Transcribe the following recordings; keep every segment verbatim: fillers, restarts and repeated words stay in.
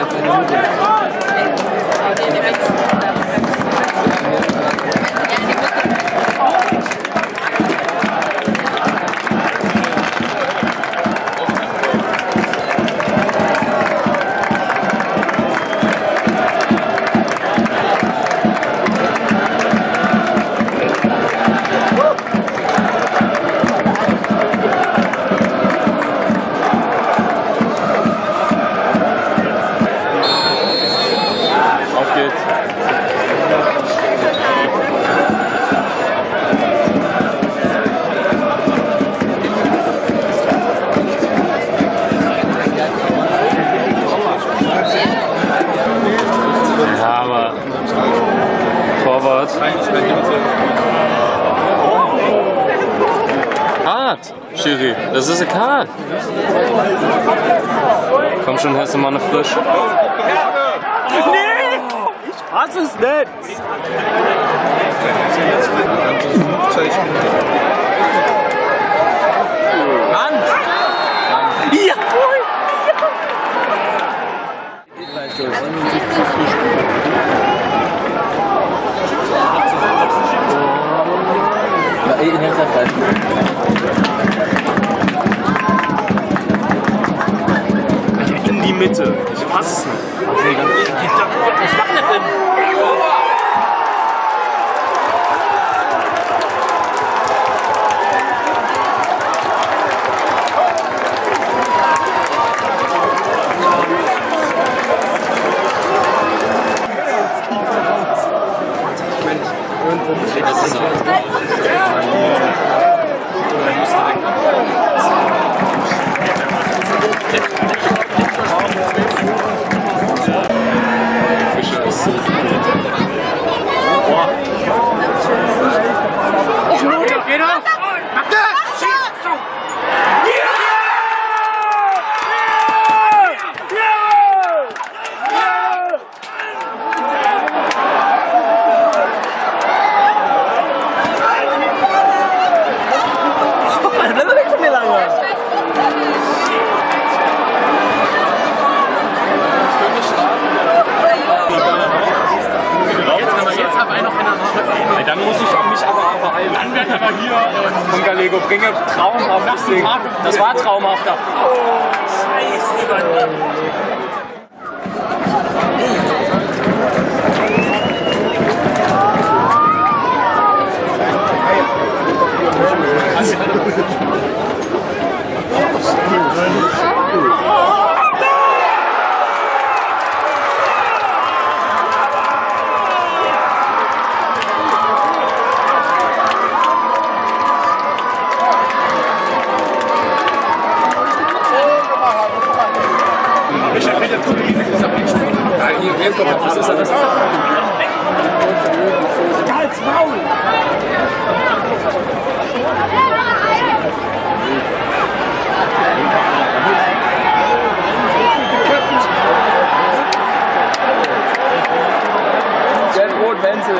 Hart, Schiri, das ist ein Kart. Komm schon, hast du mal eine frisch. Nee, ich fass es nicht. Mann! Ja! In die Mitte. Ich fass es nicht. Was macht der denn? Das ist auch. Dann muss ich mich aber beeilen. Dann wird aber hier äh, Hungerlego bringe traumhaft. Das war traumhafter. Oh, Scheiße. Was ist das? Halt's Maul! Gelb-Rot, Wenzel.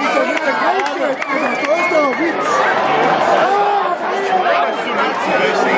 Das ist doch nicht der Gleiche! Das ist doch Witz!